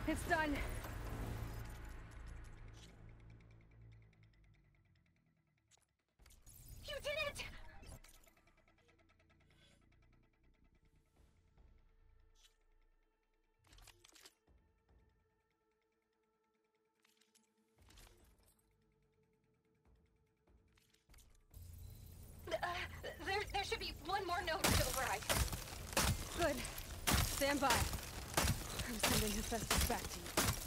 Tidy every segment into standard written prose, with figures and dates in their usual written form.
It's done. You did it! There should be one more node to override. Good. Stand by. I'm sending Hephaestus back to you.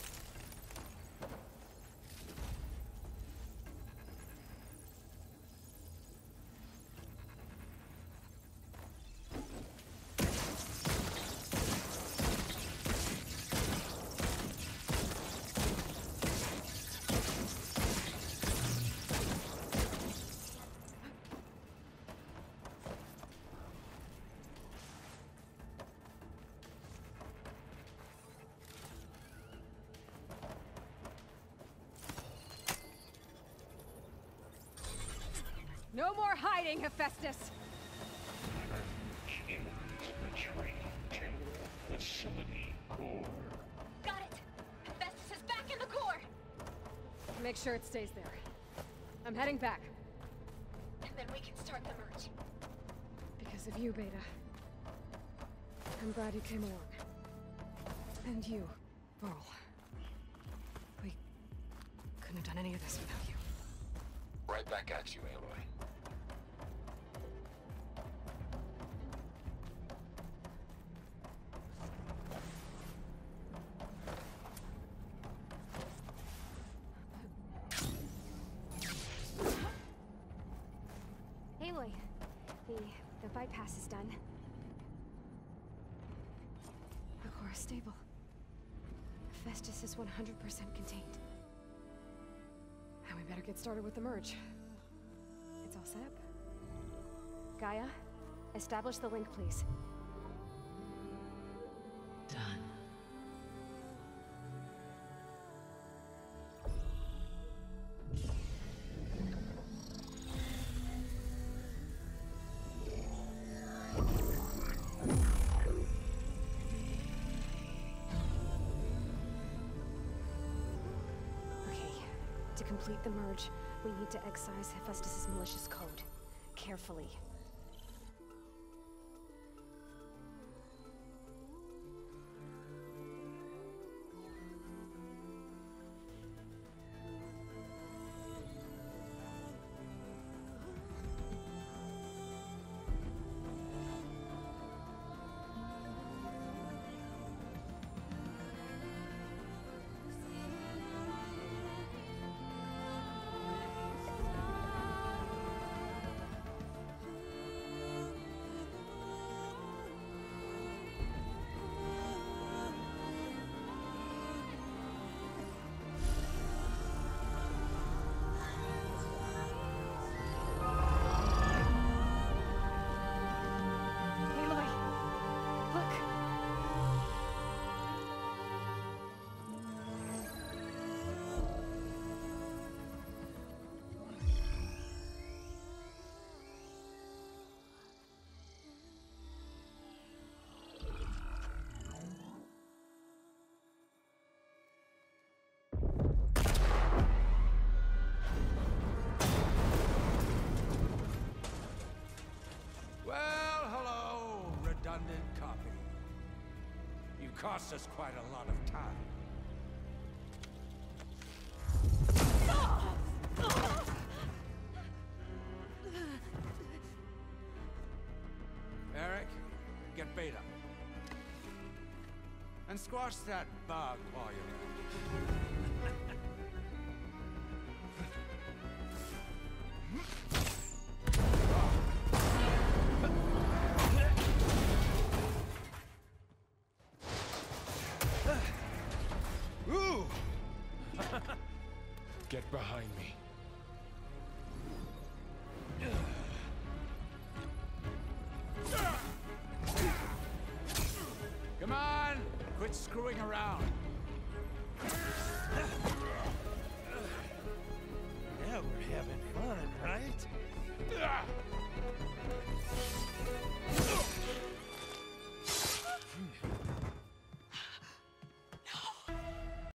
No more hiding, Hephaestus! Facility core. Got it! Hephaestus is back in the core! Make sure it stays there. I'm heading back. And then we can start the merge. Because of you, Beta. I'm glad you came along. And you, Varl. We couldn't have done any of this without you. Right back at you, Aloy. Aloy, the bypass is done. The core is stable. Hephaestus is 100% contained. And we better get started with the merge. It's all set up. Gaia, establish the link, please. Done. To complete the merge, we need to excise Hephaestus' malicious code. Carefully. Redundant copy. You cost us quite a lot of time. Eric, get Beta. And squash that bug while you're at it. Get behind me. Come on! Quit screwing around.